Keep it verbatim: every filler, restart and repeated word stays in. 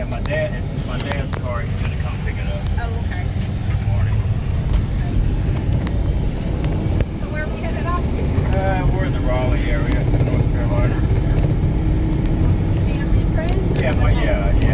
my dad, it's my dad's car. He's gonna come pick it up. Oh, okay. This morning. So where are we headed off to? Uh, we're in the Raleigh area, North Carolina. Family and friends? Yeah, my, yeah, yeah.